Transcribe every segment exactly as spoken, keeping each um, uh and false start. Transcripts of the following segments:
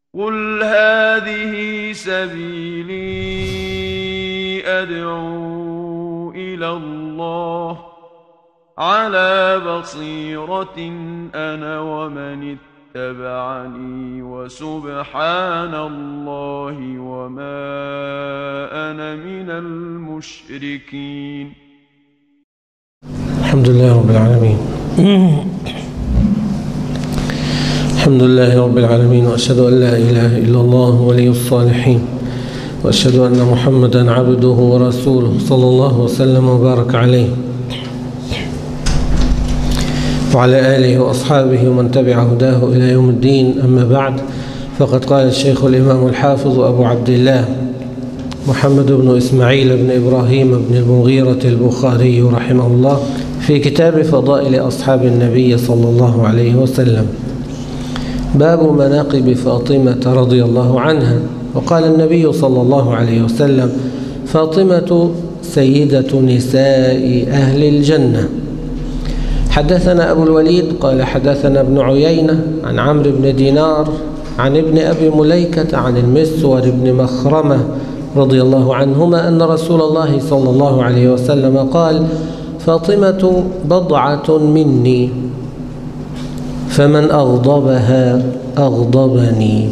قل هذه سبيلي أدعو إلى الله على بصيرة أنا ومن اتبعني وسبحان الله وما أنا من المشركين. الحمد لله رب العالمين. الحمد لله رب العالمين، وأشهد أن لا إله إلا الله ولي الصالحين، وأشهد أن محمدا عبده ورسوله صلى الله وسلم وبارك عليه وعلى آله وأصحابه ومن تبع هداه إلى يوم الدين. أما بعد، فقد قال الشيخ الإمام الحافظ أبو عبد الله محمد بن إسماعيل بن إبراهيم بن المغيرة البخاري رحمه الله في كتاب فضائل أصحاب النبي صلى الله عليه وسلم: باب مناقب فاطمة رضي الله عنها. وقال النبي صلى الله عليه وسلم: فاطمة سيدة نساء أهل الجنة. حدثنا أبو الوليد قال حدثنا ابن عيينة عن عمرو بن دينار عن ابن أبي مليكة عن المسور بن مخرمة رضي الله عنهما أن رسول الله صلى الله عليه وسلم قال: فاطمة بضعة مني، فمن أغضبها أغضبني.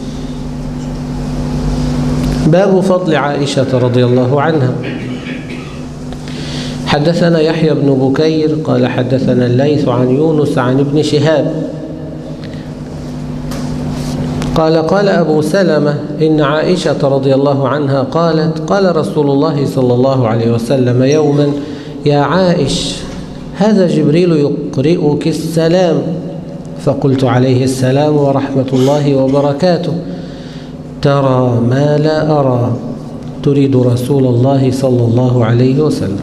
باب فضل عائشة رضي الله عنها. حدثنا يحيى بن بكير قال حدثنا الليث عن يونس عن ابن شهاب قال: قال أبو سلمة: إن عائشة رضي الله عنها قالت: قال رسول الله صلى الله عليه وسلم يوما: يا عائش، هذا جبريل يقرئك السلام. فقلت: عليه السلام ورحمة الله وبركاته. ترى ما لا أرى، تريد رسول الله صلى الله عليه وسلم.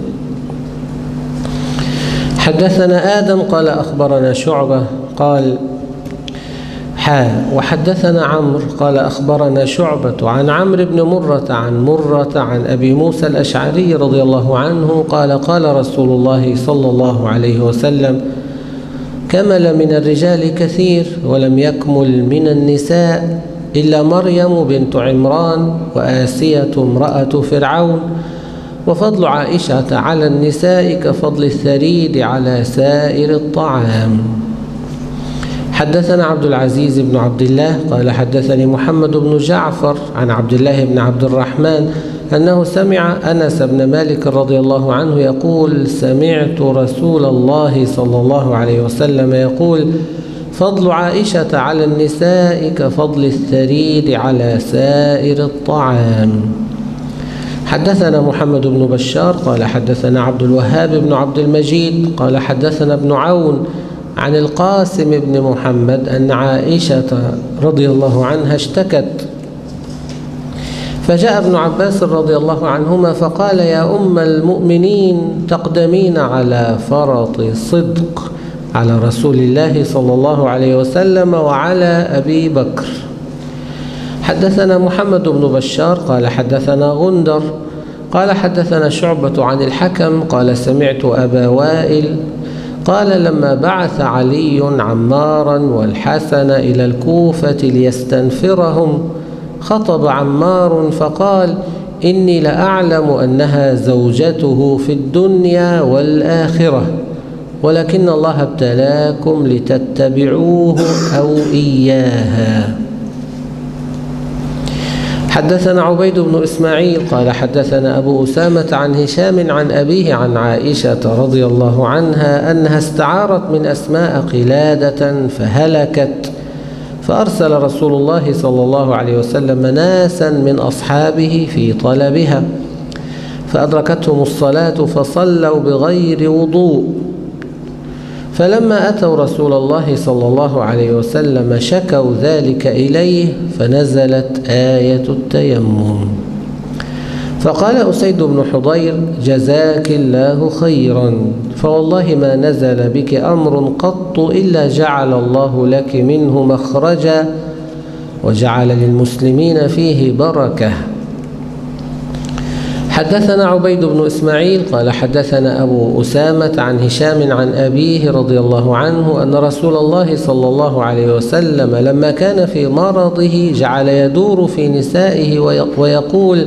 حدثنا آدم قال أخبرنا شعبة قال حا وحدثنا عمرو قال أخبرنا شعبة عن عمرو بن مرة عن مرة عن أبي موسى الأشعري رضي الله عنه قال: قال رسول الله صلى الله عليه وسلم: كمل من الرجال كثير، ولم يكمل من النساء إلا مريم بنت عمران وآسية امرأة فرعون، وفضل عائشة على النساء كفضل الثريد على سائر الطعام. حدثنا عبد العزيز بن عبد الله قال حدثني محمد بن جعفر عن عبد الله بن عبد الرحمن أنه سمع أنس بن مالك رضي الله عنه يقول: سمعت رسول الله صلى الله عليه وسلم يقول: فضل عائشة على النساء كفضل الثريد على سائر الطعام. حدثنا محمد بن بشار قال حدثنا عبد الوهاب بن عبد المجيد قال حدثنا ابن عون عن القاسم بن محمد أن عائشة رضي الله عنها اشتكت، فجاء ابن عباس رضي الله عنهما فقال: يا أم المؤمنين، تقدمين على فرط صدق على رسول الله صلى الله عليه وسلم وعلى أبي بكر. حدثنا محمد بن بشار قال حدثنا غندر قال حدثنا شعبة عن الحكم قال: سمعت أبا وائل قال: لما بعث علي عمارا والحسن إلى الكوفة ليستنفرهم، خطب عمار فقال: إني لأعلم أنها زوجته في الدنيا والآخرة، ولكن الله ابتلاكم لتتبعوه أو إياها. حدثنا عبيد بن إسماعيل قال حدثنا أبو أسامة عن هشام عن أبيه عن عائشة رضي الله عنها أنها استعارت من أسماء قلادة فهلكت، فأرسل رسول الله صلى الله عليه وسلم ناسا من أصحابه في طلبها، فأدركتهم الصلاة فصلوا بغير وضوء، فلما أتوا رسول الله صلى الله عليه وسلم شكوا ذلك إليه، فنزلت آية التيمم. فقال أسيد بن حضير: جزاك الله خيرا، فوالله ما نزل بك أمر قط إلا جعل الله لك منه مخرجا وجعل للمسلمين فيه بركة. حدثنا عبيد بن إسماعيل قال حدثنا أبو أسامة عن هشام عن أبيه رضي الله عنه أن رسول الله صلى الله عليه وسلم لما كان في مرضه جعل يدور في نسائه ويقول: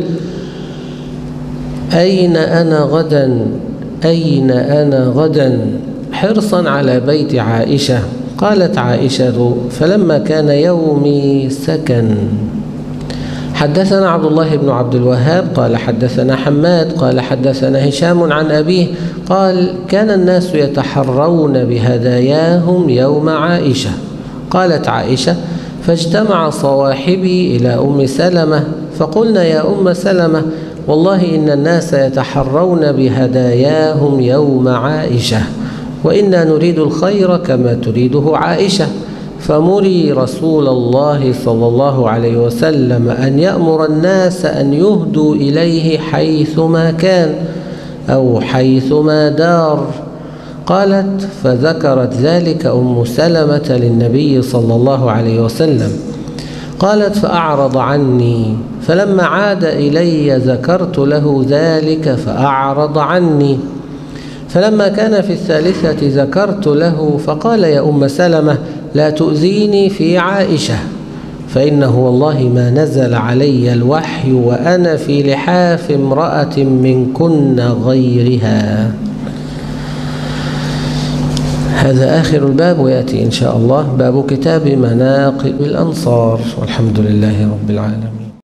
أين أنا غدا أين أنا غدا حرصا على بيت عائشة. قالت عائشة: فلما كان يومي سكن. حدثنا عبد الله بن عبد الوهاب قال حدثنا حماد قال حدثنا هشام عن أبيه قال: كان الناس يتحرون بهداياهم يوم عائشة. قالت عائشة: فاجتمع صواحبي إلى أم سلمة فقلنا: يا أم سلمة، والله إن الناس يتحرون بهداياهم يوم عائشة، وإنا نريد الخير كما تريده عائشة، فمري رسول الله صلى الله عليه وسلم أن يأمر الناس أن يهدوا إليه حيثما كان أو حيثما دار. قالت: فذكرت ذلك أم سلمة للنبي صلى الله عليه وسلم. قالت: فأعرض عني، فلما عاد إلي ذكرت له ذلك فأعرض عني، فلما كان في الثالثة ذكرت له فقال: يا أم سلمة، لا تؤذيني في عائشة، فإنه والله ما نزل علي الوحي وأنا في لحاف امرأة منكن غيرها. هذا آخر الباب، ويأتي إن شاء الله باب كتاب مناقب الأنصار، والحمد لله رب العالمين.